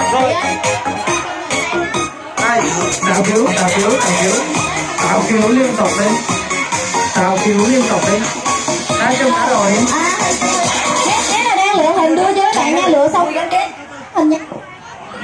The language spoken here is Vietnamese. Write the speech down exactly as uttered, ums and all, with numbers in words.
Rồi. Ai? Tạo cứu, tạo cứu, tạo cứu. Tạo cứu liên tục lên. Tạo cứu liên tục lên. Đã chung đã rồi. Thế là đang lựa hình đưa cho các bạn nha, lựa xong hình nha.